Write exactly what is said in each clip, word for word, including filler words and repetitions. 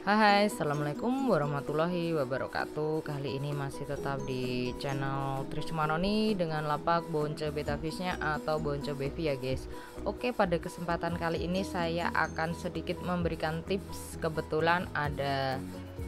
Hai, assalamualaikum warahmatullahi wabarakatuh. Kali ini masih tetap di channel Trismanoni dengan lapak bonce betafishnya atau bonce bevi ya guys. Oke, pada kesempatan kali ini saya akan sedikit memberikan tips. Kebetulan ada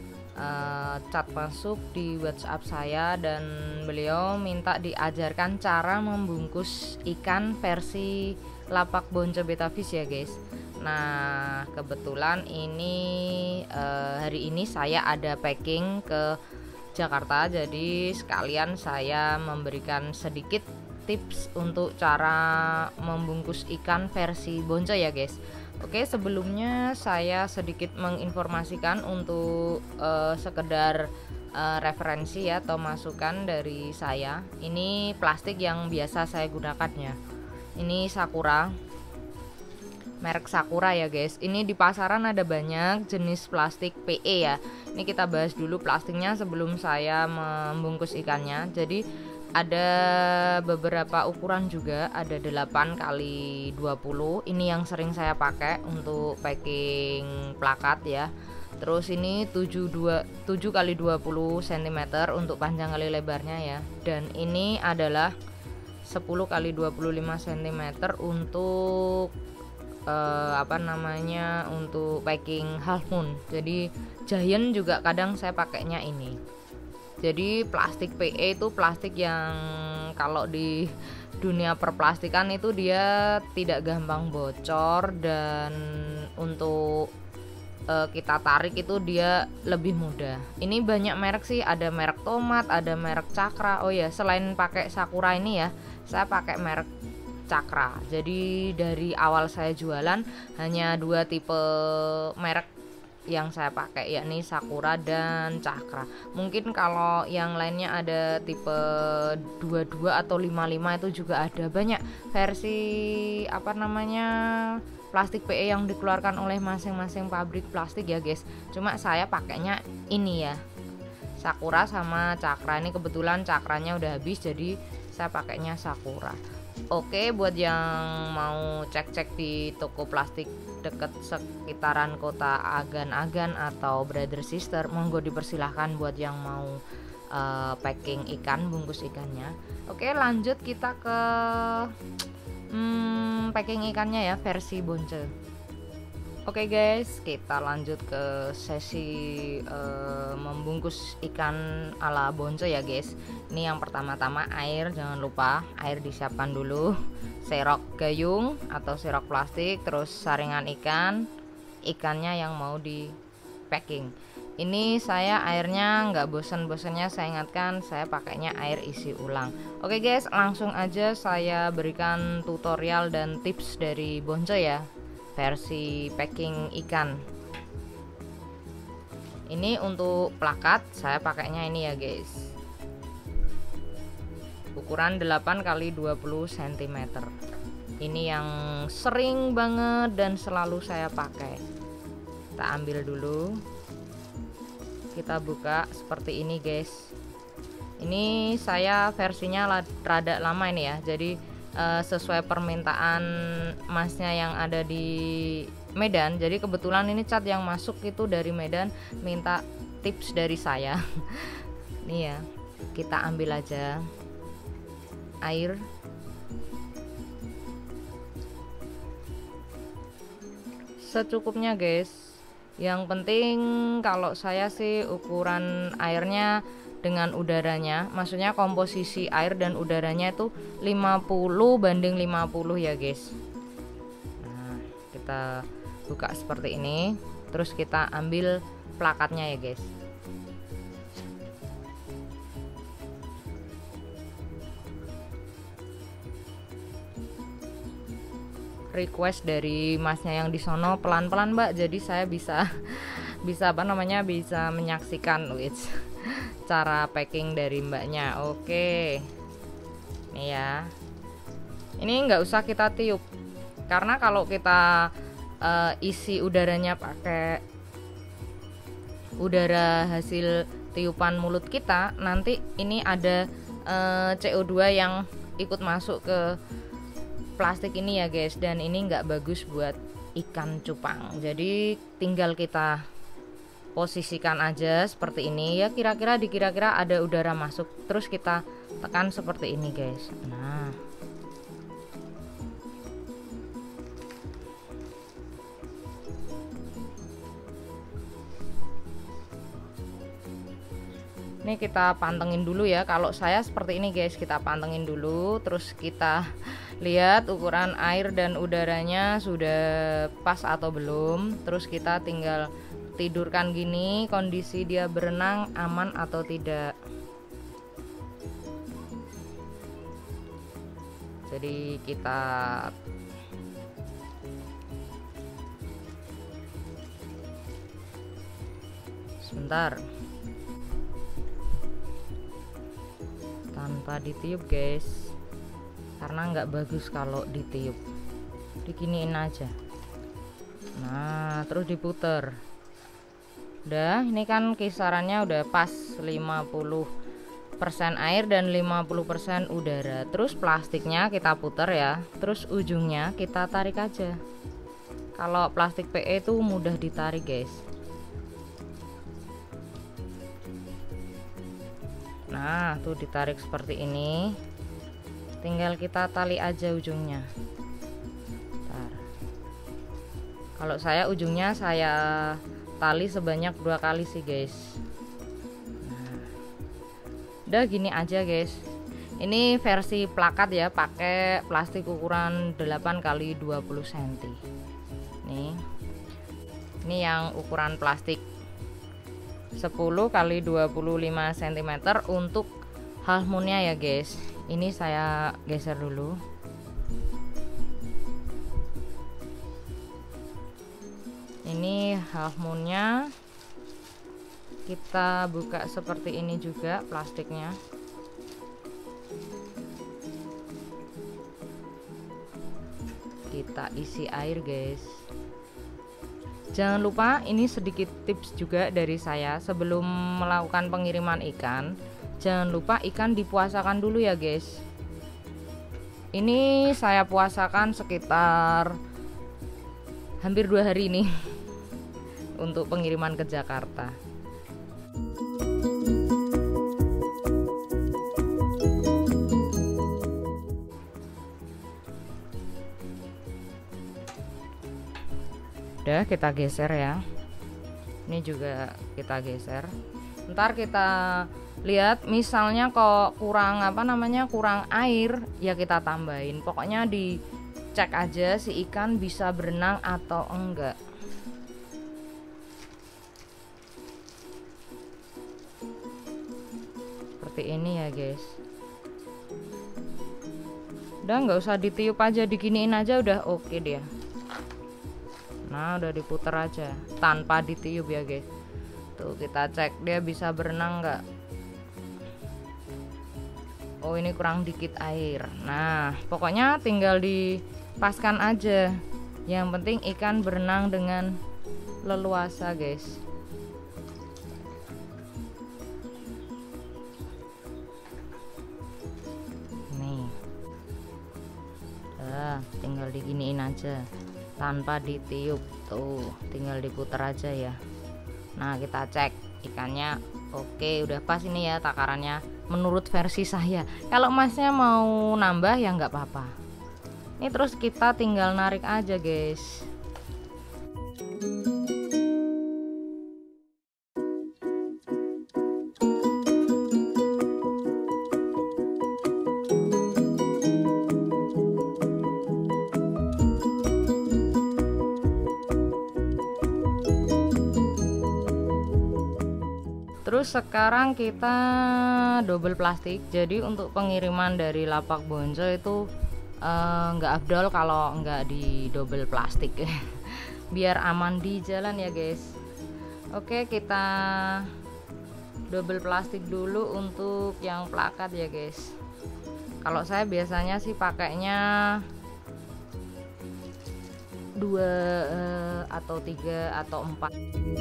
uh, chat masuk di WhatsApp saya dan beliau minta diajarkan cara membungkus ikan versi lapak bonce betafish ya guys. Nah, kebetulan ini eh, hari ini saya ada packing ke Jakarta, jadi sekalian saya memberikan sedikit tips untuk cara membungkus ikan versi bonce ya guys. Oke, sebelumnya saya sedikit menginformasikan untuk eh, sekedar eh, referensi ya atau masukan dari saya. Ini plastik yang biasa saya gunakannya. Ini Sakura, merek Sakura ya guys. Ini di pasaran ada banyak jenis plastik P E ya. Ini kita bahas dulu plastiknya sebelum saya membungkus ikannya. Jadi ada beberapa ukuran juga, ada delapan kali dua puluh. Ini yang sering saya pakai untuk packing plakat ya. Terus ini tujuh kali dua puluh sentimeter untuk panjang kali lebarnya ya. Dan ini adalah sepuluh kali dua puluh lima sentimeter untuk Uh, apa namanya untuk packing half moon. Jadi giant juga kadang saya pakainya ini. Jadi plastik P E itu plastik yang kalau di dunia perplastikan itu dia tidak gampang bocor dan untuk uh, kita tarik itu dia lebih mudah. Ini banyak merek sih, ada merek Tomat, ada merek Cakra. Oh ya, selain pakai Sakura ini ya, saya pakai merek Cakra. Jadi dari awal saya jualan hanya dua tipe merek yang saya pakai, yakni Sakura dan Cakra. Mungkin kalau yang lainnya ada tipe dua puluh dua atau lima puluh lima itu juga ada. Banyak versi apa namanya plastik P E yang dikeluarkan oleh masing-masing pabrik plastik ya guys. Cuma saya pakainya ini ya, Sakura sama Cakra. Ini kebetulan Cakranya udah habis jadi saya pakainya Sakura. Oke, buat yang mau cek-cek di toko plastik deket sekitaran kota Agan-Agan atau Brother Sister, monggo dipersilahkan buat yang mau uh, packing ikan, bungkus ikannya. Oke, lanjut kita ke hmm, packing ikannya ya versi bonce. Oke guys, kita lanjut ke sesi uh, membungkus ikan ala bonce ya guys. Ini yang pertama-tama air, jangan lupa air disiapkan dulu. Serok gayung atau serok plastik, terus saringan ikan, ikannya yang mau di packing. Ini saya airnya nggak bosan-bosannya, saya ingatkan saya pakainya air isi ulang. Oke guys, langsung aja saya berikan tutorial dan tips dari bonce ya versi packing ikan. Ini untuk plakat saya pakainya ini ya guys, ukuran delapan kali dua puluh sentimeter. Ini yang sering banget dan selalu saya pakai. Kita ambil dulu, kita buka seperti ini guys. Ini saya versinya rada lama ini ya, jadi Uh, sesuai permintaan masnya yang ada di Medan. Jadi kebetulan ini cat yang masuk itu dari Medan, minta tips dari saya. Nih ya, kita ambil aja air. Secukupnya guys. Yang penting kalau saya sih ukuran airnya dengan udaranya, maksudnya komposisi air dan udaranya itu lima puluh banding lima puluh ya guys. Nah, kita buka seperti ini, terus kita ambil plakatnya ya guys. Request dari masnya yang di sono pelan-pelan mbak, jadi saya bisa bisa apa namanya bisa menyaksikan which cara packing dari mbaknya. Oke, nih ya, ini nggak usah kita tiup karena kalau kita uh, isi udaranya pakai udara hasil tiupan mulut kita, nanti ini ada uh, C O dua yang ikut masuk ke plastik ini ya guys, dan ini nggak bagus buat ikan cupang. Jadi tinggal kita posisikan aja seperti ini ya, kira-kira di kira-kira ada udara masuk, terus kita tekan seperti ini guys. Nah, ini kita pantengin dulu ya. Kalau saya seperti ini guys, kita pantengin dulu, terus kita lihat ukuran air dan udaranya sudah pas atau belum. Terus kita tinggal tidurkan gini, kondisi dia berenang aman atau tidak. Jadi kita sebentar, tanpa ditiup guys, karena nggak bagus kalau ditiup, diginiin aja. Nah, terus diputer. Udah, ini kan kisarannya udah pas lima puluh persen air dan lima puluh persen udara. Terus plastiknya kita puter ya, terus ujungnya kita tarik aja. Kalau plastik P E itu mudah ditarik guys. Nah, tuh ditarik seperti ini. Tinggal kita tali aja ujungnya. Bentar. Kalau saya ujungnya saya tali sebanyak dua kali sih guys. Nah, udah gini aja guys. Ini versi plakat ya, pakai plastik ukuran delapan kali dua puluh sentimeter. Nih. Ini yang ukuran plastik sepuluh kali dua puluh lima sentimeter untuk half moonnya ya guys. Ini saya geser dulu. Ini half moonnya, kita buka seperti ini juga plastiknya. Kita isi air guys. Jangan lupa, ini sedikit tips juga dari saya sebelum melakukan pengiriman ikan. Jangan lupa ikan dipuasakan dulu ya guys. Ini saya puasakan sekitar hampir dua hari nih untuk pengiriman ke Jakarta. Udah, kita geser ya. Ini juga kita geser. Ntar kita lihat, misalnya kok kurang apa namanya kurang air ya kita tambahin. Pokoknya dicek aja si ikan bisa berenang atau enggak. Seperti ini ya guys. Udah, nggak usah ditiup aja, diginiin aja udah oke dia. Nah, udah diputer aja tanpa ditiup ya guys. Tuh, kita cek dia bisa berenang nggak. Oh, ini kurang dikit air. Nah, pokoknya tinggal dipaskan aja. Yang penting ikan berenang dengan leluasa guys. Nih, nah, tinggal diginiin aja tanpa ditiup. Tuh, tinggal diputer aja ya. Nah, kita cek ikannya oke, udah pas ini ya takarannya menurut versi saya. Kalau masnya mau nambah ya nggak apa-apa. Ini terus kita tinggal narik aja guys. Terus sekarang kita double plastik. Jadi untuk pengiriman dari Lapak Bonco itu nggak uh, afdol kalau nggak di double plastik biar aman di jalan ya guys. Oke, kita double plastik dulu untuk yang plakat ya guys. Kalau saya biasanya sih pakainya dua uh, atau tiga atau empat.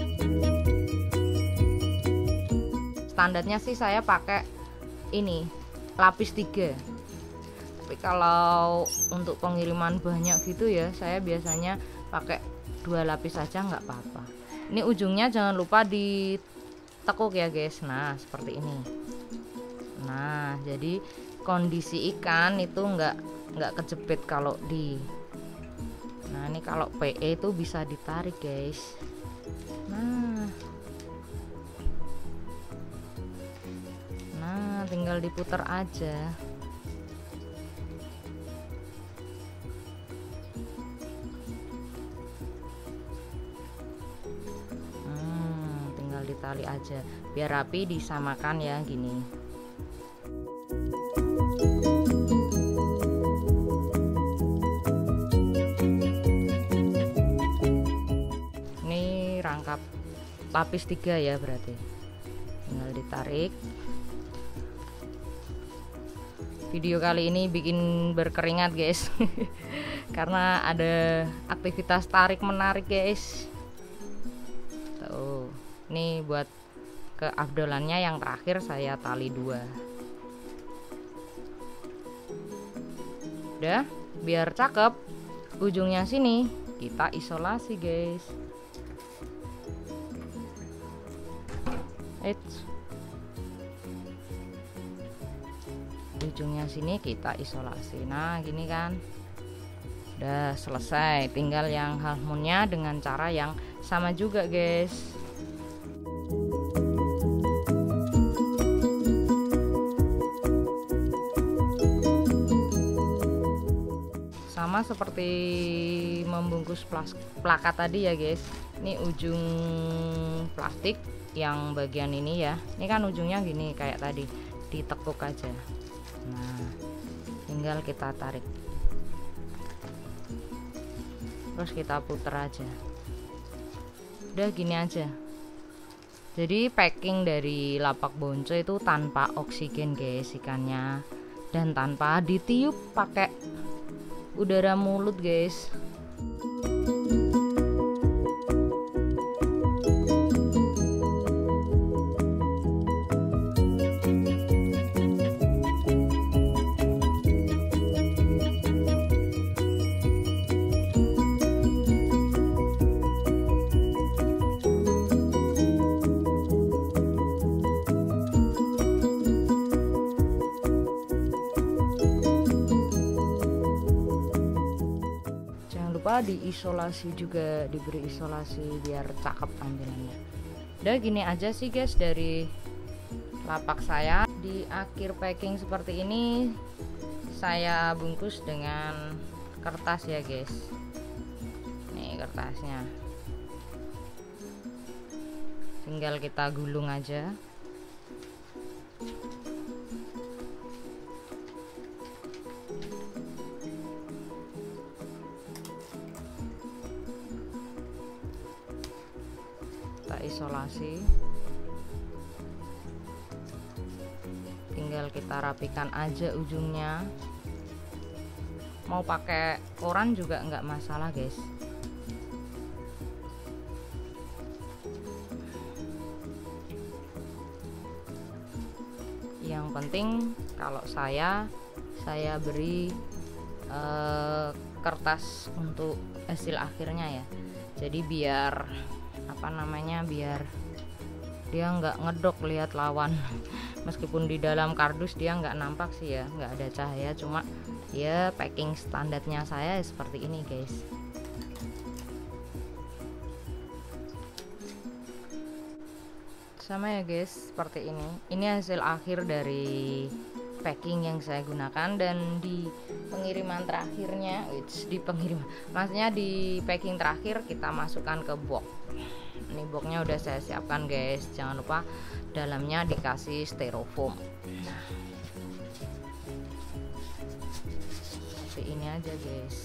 Standarnya sih saya pakai ini lapis tiga. Tapi kalau untuk pengiriman banyak gitu ya, saya biasanya pakai dua lapis aja nggak apa-apa. Ini ujungnya jangan lupa ditekuk ya guys. Nah seperti ini. Nah jadi kondisi ikan itu nggak nggak kejepit kalau di. Nah ini kalau P E itu bisa ditarik guys. Nah nah tinggal diputar aja. Tali aja biar rapi, disamakan ya gini. Ini rangkap lapis tiga ya, berarti tinggal ditarik. Video kali ini bikin berkeringat guys karena ada aktivitas tarik menarik guys. Tuh, ini buat keafdolannya yang terakhir saya tali dua. Udah, biar cakep ujungnya sini kita isolasi guys. Eits. Ujungnya sini kita isolasi. Nah gini kan udah selesai, tinggal yang halfmoonnya dengan cara yang sama juga guys. Sama seperti membungkus plakat tadi ya guys. Ini ujung plastik yang bagian ini ya, ini kan ujungnya gini kayak tadi, ditekuk aja. Nah tinggal kita tarik, terus kita puter aja. Udah gini aja. Jadi packing dari lapak bonco itu tanpa oksigen guys ikannya, dan tanpa ditiup pakai udara mulut guys. Diisolasi juga, diberi isolasi biar cakep tampilannya. Udah gini aja sih guys dari lapak saya. Di akhir packing seperti ini saya bungkus dengan kertas ya guys. Nih kertasnya, tinggal kita gulung aja. Kita isolasi, tinggal kita rapikan aja ujungnya. Mau pakai koran juga nggak masalah guys. Yang penting kalau saya saya beri eh, kertas untuk hasil akhirnya ya, jadi biar apa namanya biar dia nggak ngedok lihat lawan. Meskipun di dalam kardus dia nggak nampak sih ya, nggak ada cahaya, cuma ya packing standarnya saya seperti ini guys. Sama ya guys, seperti ini. Ini hasil akhir dari packing yang saya gunakan, dan di pengiriman terakhirnya, which di pengiriman, maksudnya di packing terakhir kita masukkan ke box. Ini boxnya udah saya siapkan guys. Jangan lupa dalamnya dikasih styrofoam. Nah, seperti ini aja guys.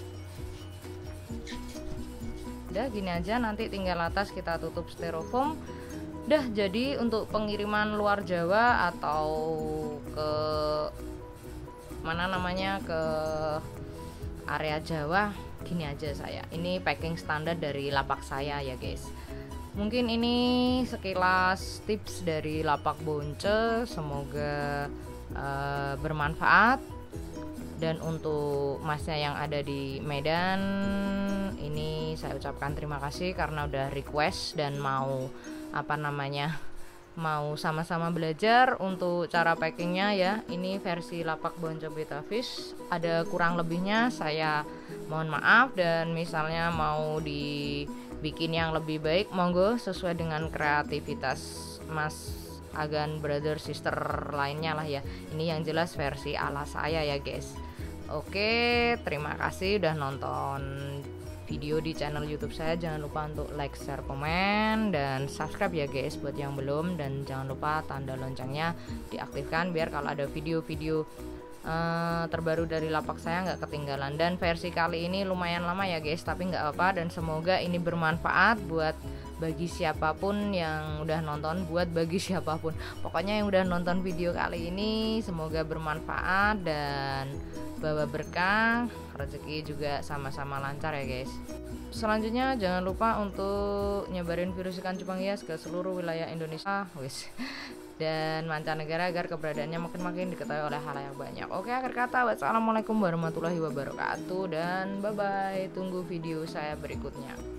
Udah gini aja, nanti tinggal atas kita tutup styrofoam. Udah jadi untuk pengiriman luar Jawa atau ke mana namanya ke area Jawa, gini aja saya. Ini packing standar dari lapak saya ya guys. Mungkin ini sekilas tips dari lapak bonce, semoga uh, bermanfaat. Dan untuk masnya yang ada di Medan, ini saya ucapkan terima kasih karena udah request dan mau apa namanya mau sama-sama belajar untuk cara packingnya ya. Ini versi lapak Bonco Betta Fish, ada kurang lebihnya saya mohon maaf, dan misalnya mau dibikin yang lebih baik monggo sesuai dengan kreativitas Mas Agan brother sister lainnya lah ya. Ini yang jelas versi ala saya ya guys. Oke, terima kasih udah nonton video di channel YouTube saya. Jangan lupa untuk like, share, komen, dan subscribe ya guys buat yang belum. Dan jangan lupa tanda loncengnya diaktifkan biar kalau ada video-video uh, terbaru dari lapak saya nggak ketinggalan. Dan versi kali ini lumayan lama ya guys, tapi nggak apa, dan semoga ini bermanfaat buat bagi siapapun yang udah nonton, buat bagi siapapun pokoknya yang udah nonton video kali ini, semoga bermanfaat dan bawa berkah, rezeki juga sama-sama lancar ya guys. Selanjutnya jangan lupa untuk nyebarin virus ikan cupang hias ke seluruh wilayah Indonesia wis dan mancanegara agar keberadaannya makin-makin diketahui oleh halayak banyak. Oke, akhir kata wassalamualaikum warahmatullahi wabarakatuh dan bye bye, tunggu video saya berikutnya.